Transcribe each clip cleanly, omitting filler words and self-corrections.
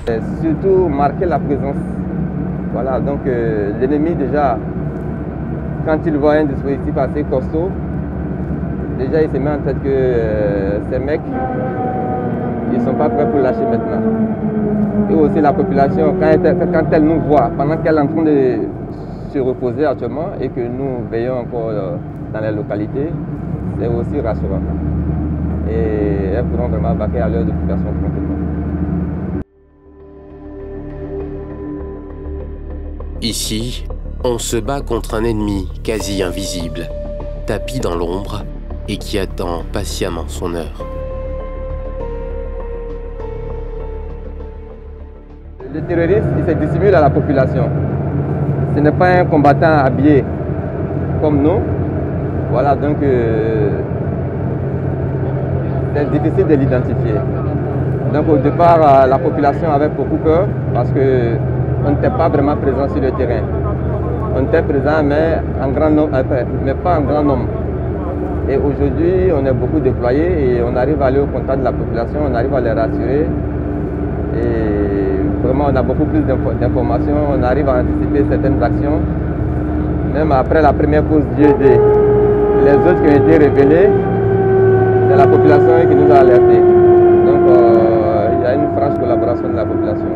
Et surtout marquer la présence. Voilà, donc l'ennemi déjà, quand il voit un dispositif assez costaud, déjà il se met en tête que ces mecs, ils ne sont pas prêts pour lâcher maintenant. Et aussi la population, quand elle nous voit, pendant qu'elle est en train de se reposer actuellement et que nous veillons encore dans les localités, c'est aussi rassurant. Et elles pourront vraiment vaquer à leurs occupations tranquillement. Ici, on se bat contre un ennemi quasi invisible, tapi dans l'ombre et qui attend patiemment son heure. Le terroriste, il se dissimule à la population. Ce n'est pas un combattant habillé comme nous. Voilà, donc c'est difficile de l'identifier. Donc au départ, la population avait beaucoup peur parce qu'on n'était pas vraiment présent sur le terrain. On était présent, mais pas en grand nombre. Et aujourd'hui, on est beaucoup déployés et on arrive à aller au contact de la population, on arrive à les rassurer. Et vraiment, on a beaucoup plus d'informations, on arrive à anticiper certaines actions. Même après la première pause d'IED, les autres qui ont été révélés, c'est la population qui nous a alertés. Donc, il y a une franche collaboration de la population.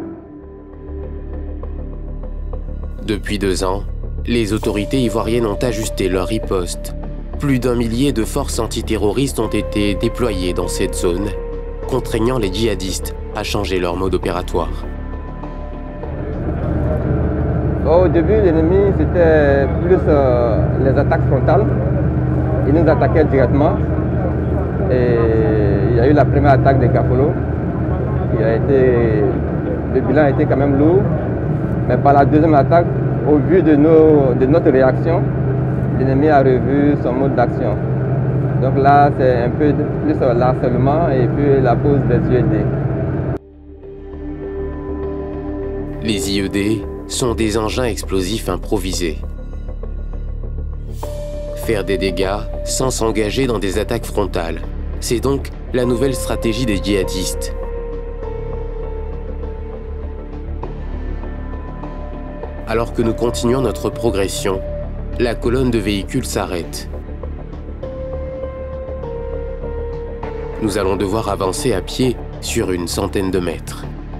Depuis 2 ans, les autorités ivoiriennes ont ajusté leur riposte. Plus d'1 millier de forces antiterroristes ont été déployées dans cette zone, contraignant les djihadistes à changer leur mode opératoire. Au début, l'ennemi, c'était plus les attaques frontales. Il nous attaquait directement. Et il y a eu la première attaque de Kafolo. Le bilan a été quand même lourd. Mais par la deuxième attaque, au vu de notre réaction, l'ennemi a revu son mode d'action. Donc là, c'est un peu plus l'harcèlement et puis la pose des IED. Les IED sont des engins explosifs improvisés. Faire des dégâts sans s'engager dans des attaques frontales, c'est donc la nouvelle stratégie des djihadistes. Alors que nous continuons notre progression, la colonne de véhicules s'arrête. Nous allons devoir avancer à pied sur une centaine de mètres.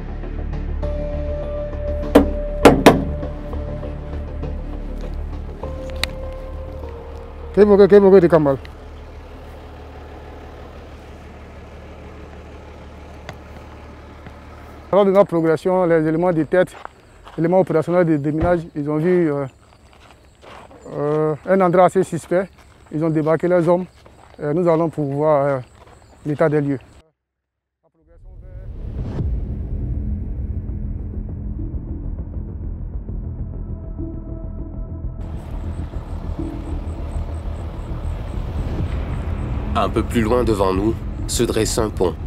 De Kamal. Lors de notre progression, les éléments de tête, les éléments opérationnels de déminage, ils ont vu un endroit assez suspect. Ils ont débarqué les hommes. Nous allons pour voir l'état des lieux. Un peu plus loin devant nous se dresse un pont.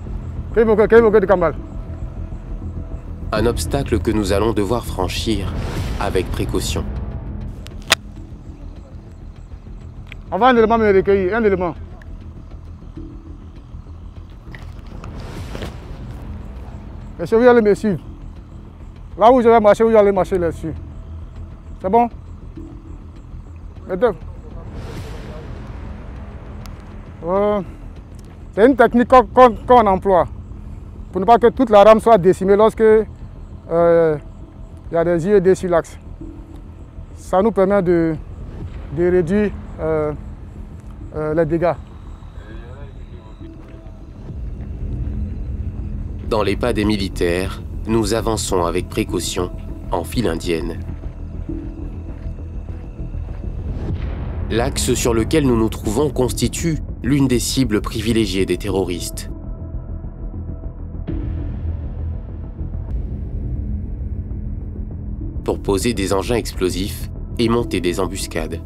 Un obstacle que nous allons devoir franchir avec précaution. On va un élément me recueillir, un élément. Monsieur, vous allez me suivre. Là où je vais marcher, vous allez marcher là-dessus. C'est bon? C'est une technique qu'on emploie pour ne pas que toute la rame soit décimée lorsque il y a des IED sur l'axe. Ça nous permet de réduire les dégâts. Dans les pas des militaires, nous avançons avec précaution en file indienne. L'axe sur lequel nous nous trouvons constitue l'une des cibles privilégiées des terroristes. Pour poser des engins explosifs et monter des embuscades.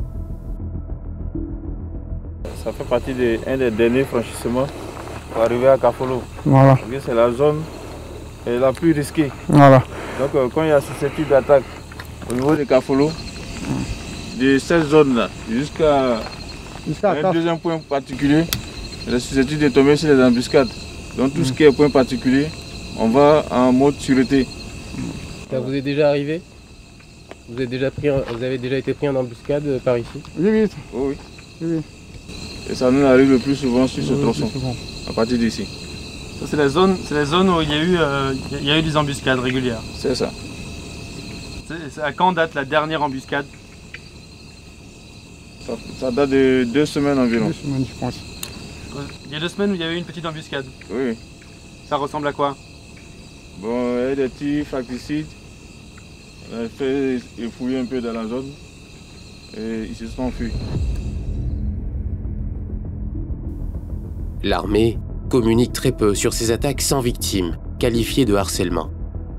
Ça fait partie d'un des derniers franchissements pour arriver à Kafolo. Voilà. C'est la zone la plus risquée. Voilà. Donc quand il y a ce type d'attaque au niveau de Kafolo, de cette zone-là jusqu'à un deuxième point particulier, il est susceptible de tomber sur les embuscades. Donc tout ce qui est point particulier, on va en mode sûreté. Ça vous est déjà arrivé? Vous avez déjà été pris en embuscade par ici? Oui, oui. Oh oui. Oui. Et ça nous arrive le plus souvent sur ce Oui, tronçon, plus souvent. à partir d'ici. Ça, c'est la zone où il y a eu des embuscades régulières. C'est ça. À quand date la dernière embuscade? Ça date de 2 semaines environ. 2 semaines, je pense. Il y a 2 semaines où il y a eu une petite embuscade. Oui. Ça ressemble à quoi? Bon, il y a des petits facticides. On a fait fouiller un peu dans la zone et ils se sont enfuis. L'armée communique très peu sur ces attaques sans victimes, qualifiées de harcèlement.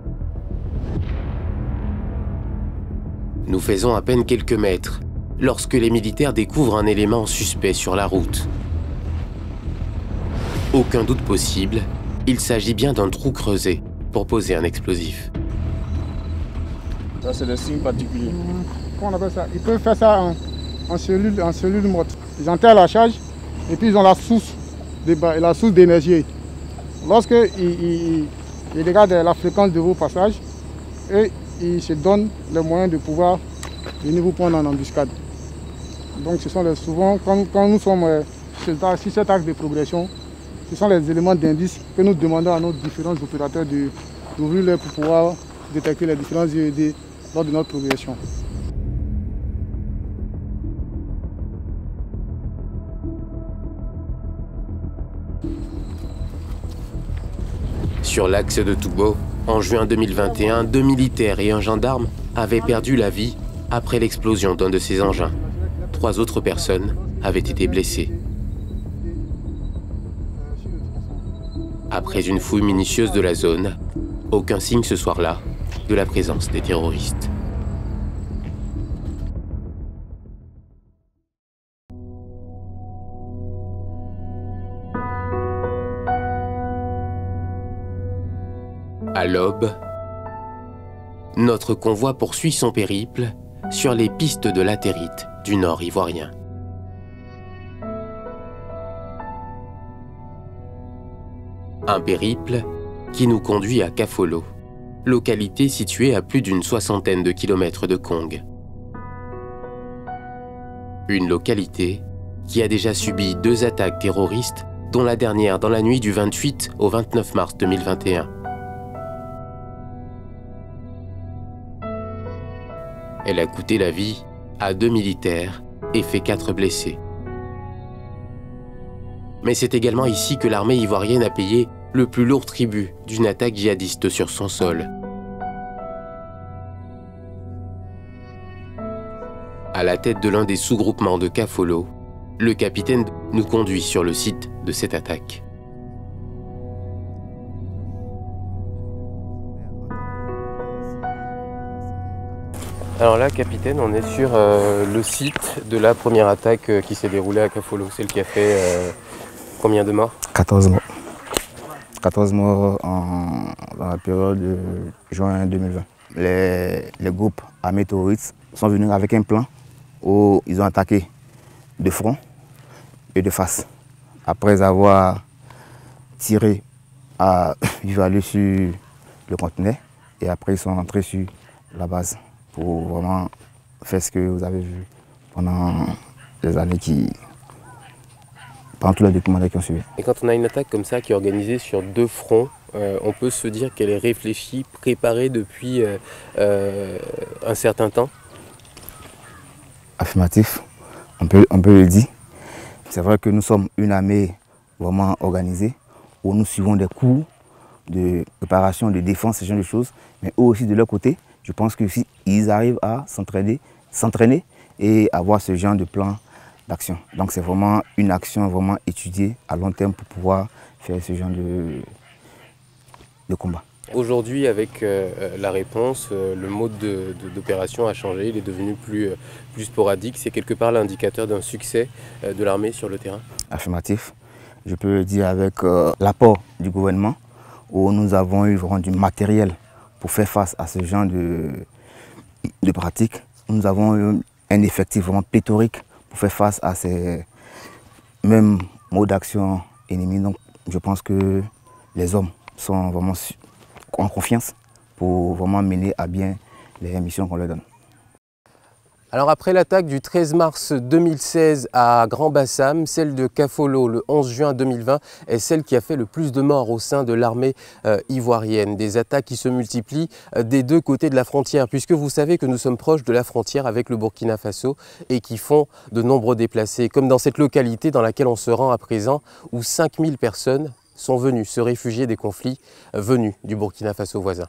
Nous faisons à peine quelques mètres lorsque les militaires découvrent un élément suspect sur la route. Aucun doute possible, il s'agit bien d'un trou creusé pour poser un explosif. Ça, c'est des signes particuliers. Comment on appelle ça? Ils peuvent faire ça en cellule morte. Ils enterrent la charge et puis ils ont la source d'énergie. Lorsque ils regardent la fréquence de vos passages, et ils se donnent les moyens de pouvoir venir vous prendre en embuscade. Donc ce sont souvent, quand nous sommes sur cet axe de progression, ce sont les éléments d'indice que nous demandons à nos différents opérateurs d'ouvrir l'œil pour pouvoir détecter les différents IED lors de notre progression. Sur l'axe de Toubo, en juin 2021, 2 militaires et un gendarme avaient perdu la vie après l'explosion d'un de ces engins. 3 autres personnes avaient été blessées. Après une fouille minutieuse de la zone, aucun signe ce soir-là de la présence des terroristes. À l'aube, notre convoi poursuit son périple sur les pistes de latérite du nord ivoirien. Un périple qui nous conduit à Kafolo, localité située à plus d'une 60aine de kilomètres de Kong. Une localité qui a déjà subi 2 attaques terroristes, dont la dernière dans la nuit du 28 au 29 mars 2021. Elle a coûté la vie à 2 militaires et fait 4 blessés. Mais c'est également ici que l'armée ivoirienne a payé le plus lourd tribut d'une attaque djihadiste sur son sol. À la tête de l'un des sous-groupements de Kafolo, le capitaine nous conduit sur le site de cette attaque. Alors là, capitaine, on est sur le site de la première attaque qui s'est déroulée à Kafolo, celle qui a fait combien de morts? 14 morts. 14 morts dans la période de juin 2020. Les groupes armés terroristes sont venus avec un plan où ils ont attaqué de front et de face. Après avoir tiré à vive allure sur le conteneur, et après ils sont rentrés sur la base pour vraiment faire ce que vous avez vu pendant les années pendant tous les documents qui ont suivi. Et quand on a une attaque comme ça qui est organisée sur 2 fronts, on peut se dire qu'elle est réfléchie, préparée depuis un certain temps? Affirmatif, on peut le dire. C'est vrai que nous sommes une armée vraiment organisée, où nous suivons des cours de préparation, de défense, ce genre de choses, mais eux aussi de leur côté, je pense que si ils arrivent à s'entraîner et avoir ce genre de plan d'action. Donc c'est vraiment une action vraiment étudiée à long terme pour pouvoir faire ce genre de combat. Aujourd'hui, avec la réponse, le mode d'opération a changé, il est devenu plus sporadique. C'est quelque part l'indicateur d'un succès de l'armée sur le terrain? Affirmatif. Je peux le dire avec l'apport du gouvernement, où nous avons eu vraiment du matériel pour faire face à ce genre de pratiques. Nous avons eu un effectif vraiment pléthorique pour faire face à ces mêmes modes d'action ennemis. Donc je pense que les hommes sont vraiment en confiance pour vraiment mener à bien les missions qu'on leur donne. Alors après l'attaque du 13 mars 2016 à Grand Bassam, celle de Kafolo le 11 juin 2020 est celle qui a fait le plus de morts au sein de l'armée ivoirienne. Des attaques qui se multiplient des deux côtés de la frontière, puisque vous savez que nous sommes proches de la frontière avec le Burkina Faso et qui font de nombreux déplacés, comme dans cette localité dans laquelle on se rend à présent, où 5000 personnes sont venues se réfugier des conflits venus du Burkina Faso voisin.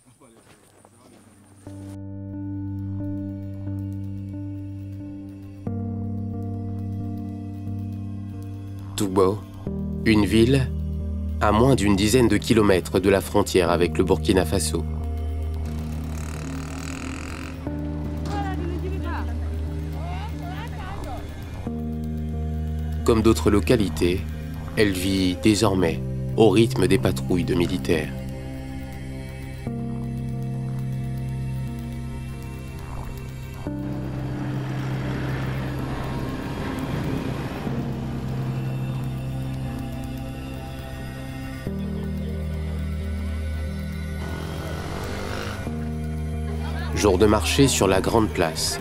Toubo, une ville à moins d'une dizaine de kilomètres de la frontière avec le Burkina Faso. Comme d'autres localités, elle vit désormais au rythme des patrouilles de militaires. Jour de marché sur la grande place.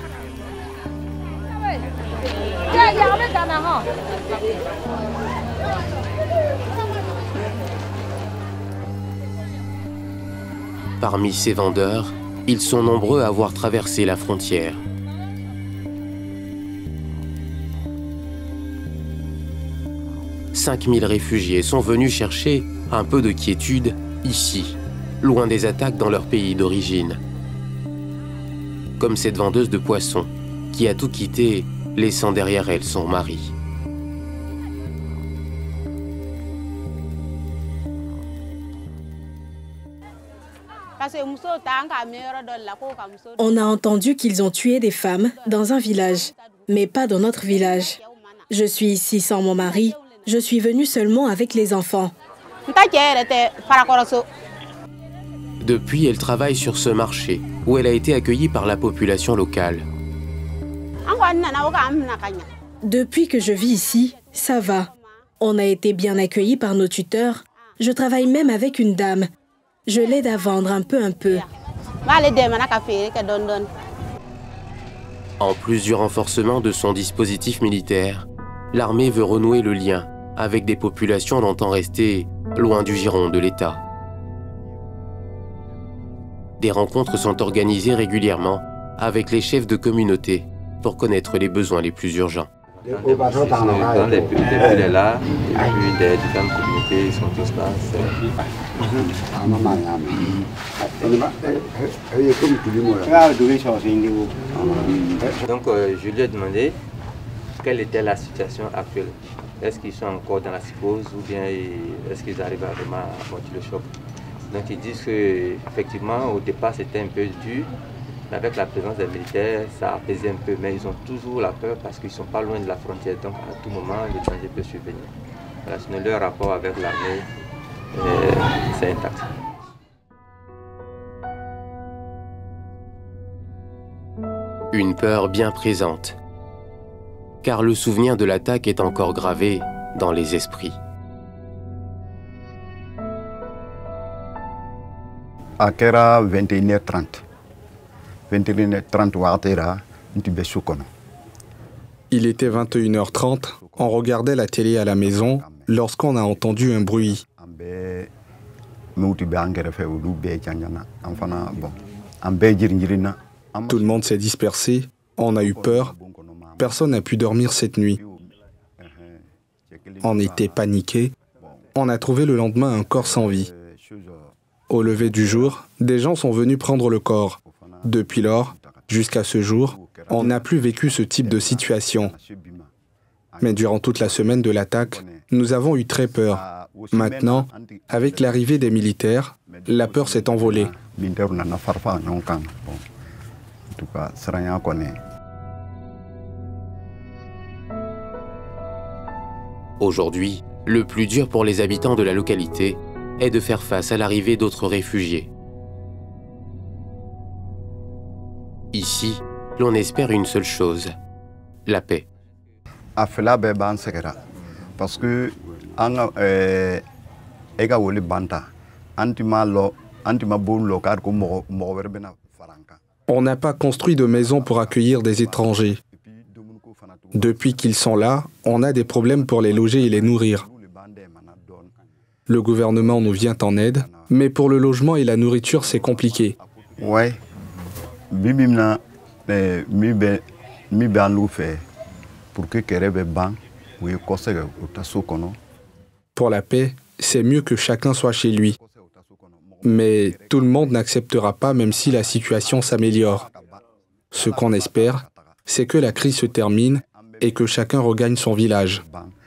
Parmi ces vendeurs, ils sont nombreux à avoir traversé la frontière. « 5000 réfugiés sont venus chercher un peu de quiétude ici, loin des attaques dans leur pays d'origine. Comme cette vendeuse de poissons, qui a tout quitté, laissant derrière elle son mari. On a entendu qu'ils ont tué des femmes dans un village, mais pas dans notre village. Je suis ici sans mon mari, je suis venue seulement avec les enfants. Depuis, elle travaille sur ce marché, où elle a été accueillie par la population locale. Depuis que je vis ici, ça va. On a été bien accueillis par nos tuteurs. Je travaille même avec une dame. Je l'aide à vendre un peu. En plus du renforcement de son dispositif militaire, l'armée veut renouer le lien avec des populations longtemps restées loin du giron de l'État. Des rencontres sont organisées régulièrement avec les chefs de communauté pour connaître les besoins les plus urgents. Dans les villes là, et puis des différentes communautés, ils sont tous là. Donc je lui ai demandé quelle était la situation actuelle. Est-ce qu'ils sont encore dans la psychose ou bien est-ce qu'ils arrivent à vraiment monter le choc? Donc ils disent qu'effectivement au départ c'était un peu dur, mais avec la présence des militaires ça a apaisé un peu, mais ils ont toujours la peur parce qu'ils ne sont pas loin de la frontière, donc à tout moment l'étranger peut survenir. Voilà, sinon leur rapport avec l'armée c'est intact. Une peur bien présente, car le souvenir de l'attaque est encore gravé dans les esprits. À 21h30. 21h30, il était 21h30, on regardait la télé à la maison lorsqu'on a entendu un bruit. Tout le monde s'est dispersé, on a eu peur, personne n'a pu dormir cette nuit. On était paniqués, on a trouvé le lendemain un corps sans vie. Au lever du jour, des gens sont venus prendre le corps. Depuis lors, jusqu'à ce jour, on n'a plus vécu ce type de situation. Mais durant toute la semaine de l'attaque, nous avons eu très peur. Maintenant, avec l'arrivée des militaires, la peur s'est envolée. Aujourd'hui, le plus dur pour les habitants de la localité est de faire face à l'arrivée d'autres réfugiés. Ici, l'on espère une seule chose, la paix. Parce que On n'a pas construit de maison pour accueillir des étrangers. Depuis qu'ils sont là, on a des problèmes pour les loger et les nourrir. Le gouvernement nous vient en aide, mais pour le logement et la nourriture, c'est compliqué. Ouais. Pour la paix, c'est mieux que chacun soit chez lui. Mais tout le monde n'acceptera pas même si la situation s'améliore. Ce qu'on espère, c'est que la crise se termine et que chacun regagne son village.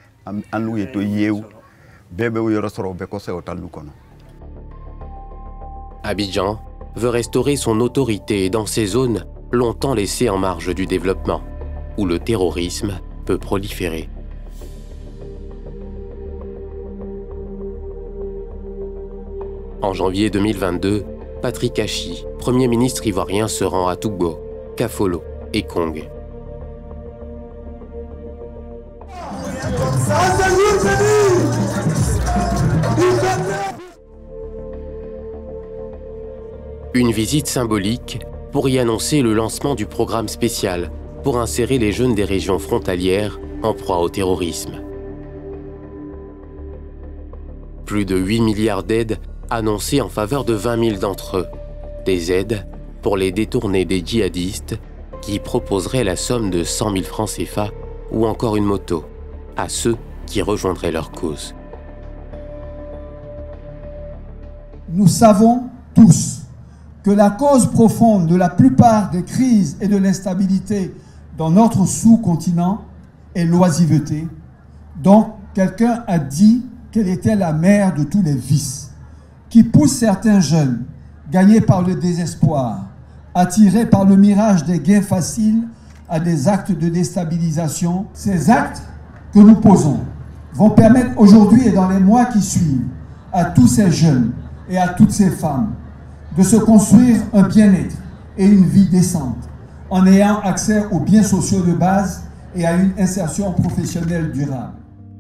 Abidjan veut restaurer son autorité dans ces zones longtemps laissées en marge du développement, où le terrorisme peut proliférer. En janvier 2022, Patrick Achi, Premier ministre ivoirien, se rend à Togo, Kafolo et Kong. Une visite symbolique pour y annoncer le lancement du programme spécial pour insérer les jeunes des régions frontalières en proie au terrorisme. Plus de 8 milliards d'aides annoncées en faveur de 20 000 d'entre eux. Des aides pour les détourner des djihadistes qui proposeraient la somme de 100 000 francs CFA ou encore une moto à ceux qui rejoindraient leur cause. Nous savons tous que la cause profonde de la plupart des crises et de l'instabilité dans notre sous-continent est l'oisiveté. Donc, quelqu'un a dit qu'elle était la mère de tous les vices, qui pousse certains jeunes, gagnés par le désespoir, attirés par le mirage des gains faciles, à des actes de déstabilisation. Ces actes que nous posons vont permettre aujourd'hui et dans les mois qui suivent à tous ces jeunes et à toutes ces femmes de se construire un bien-être et une vie décente en ayant accès aux biens sociaux de base et à une insertion professionnelle durable.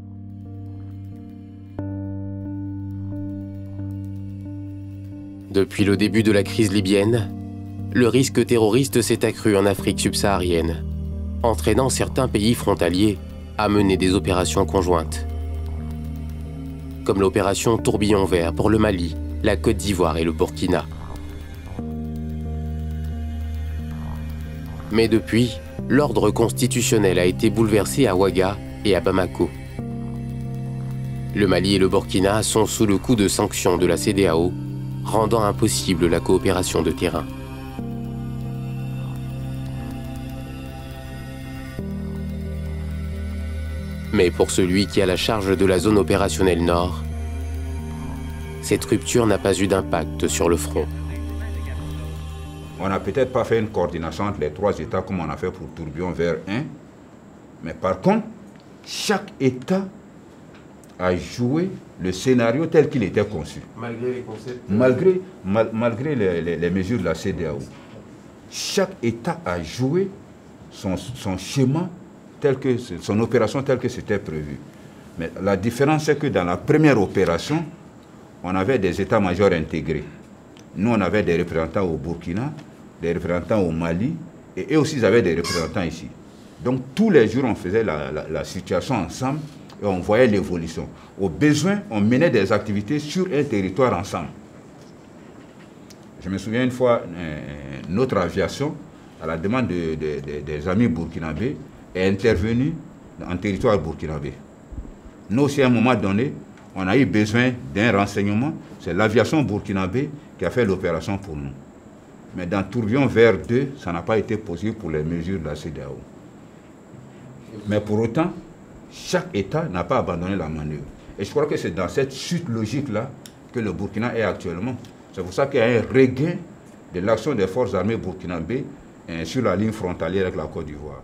Depuis le début de la crise libyenne, le risque terroriste s'est accru en Afrique subsaharienne, entraînant certains pays frontaliers à mener des opérations conjointes, comme l'opération Tourbillon Vert pour le Mali, la Côte d'Ivoire et le Burkina. Mais depuis, l'ordre constitutionnel a été bouleversé à Ouaga et à Bamako. Le Mali et le Burkina sont sous le coup de sanctions de la CEDEAO, rendant impossible la coopération de terrain. Mais pour celui qui a la charge de la zone opérationnelle Nord, cette rupture n'a pas eu d'impact sur le front. On n'a peut-être pas fait une coordination entre les trois États comme on a fait pour Tourbillon Vert 1, mais par contre, chaque État a joué le scénario tel qu'il était conçu. Malgré les concepts. Malgré les mesures de la CEDEAO. Chaque État a joué son schéma, son opération telle que c'était prévu. Mais la différence, c'est que dans la première opération, on avait des états-majors intégrés. Nous, on avait des représentants au Burkina, des représentants au Mali, et eux aussi, ils avaient des représentants ici. Donc, tous les jours, on faisait la situation ensemble et on voyait l'évolution. Au besoin, on menait des activités sur un territoire ensemble. Je me souviens une fois, notre aviation, à la demande des amis burkinabés, est intervenue en territoire burkinabé. Nous aussi, à un moment donné, on a eu besoin d'un renseignement. C'est l'aviation burkinabé qui a fait l'opération pour nous. Mais dans Tourbillon Vert 2, ça n'a pas été possible pour les mesures de la CEDEAO. Mais pour autant, chaque État n'a pas abandonné la manœuvre. Et je crois que c'est dans cette suite logique-là que le Burkina est actuellement. C'est pour ça qu'il y a un regain de l'action des forces armées burkinabées sur la ligne frontalière avec la Côte d'Ivoire.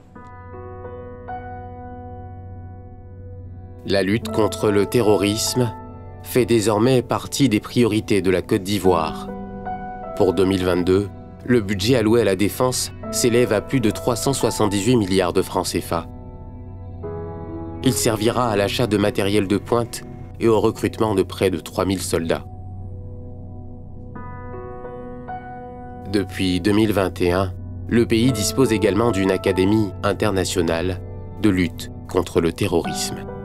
La lutte contre le terrorisme fait désormais partie des priorités de la Côte d'Ivoire. Pour 2022, le budget alloué à la défense s'élève à plus de 378 milliards de francs CFA. Il servira à l'achat de matériel de pointe et au recrutement de près de 3000 soldats. Depuis 2021, le pays dispose également d'une académie internationale de lutte contre le terrorisme.